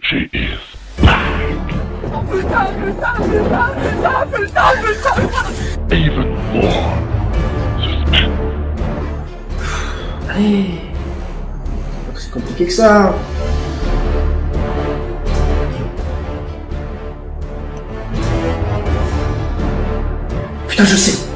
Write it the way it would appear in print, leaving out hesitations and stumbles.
She is back. Even more suspense. Allez. C'est pas si compliqué que ça. Putain, je sais.